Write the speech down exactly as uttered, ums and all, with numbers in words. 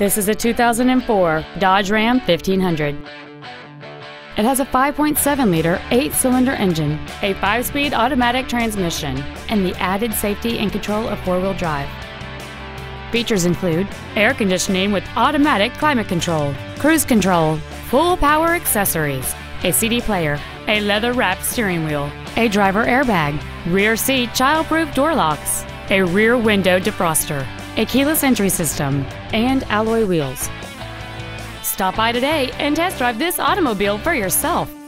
This is a two thousand four Dodge Ram fifteen hundred. It has a five point seven liter eight-cylinder engine, a five-speed automatic transmission, and the added safety and control of four-wheel drive. Features include air conditioning with automatic climate control, cruise control, full power accessories, a C D player, a leather-wrapped steering wheel, a driver airbag, rear seat child-proof door locks, a rear window defroster, a keyless entry system, and alloy wheels. Stop by today and test drive this automobile for yourself.